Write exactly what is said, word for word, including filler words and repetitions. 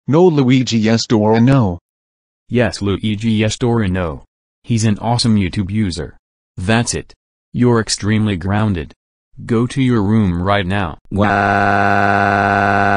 No Luigi Yes Dora No. Yes, Luigi Yes Dora No. He's an awesome YouTube user. That's it. You're extremely grounded. Go to your room right now. Wow.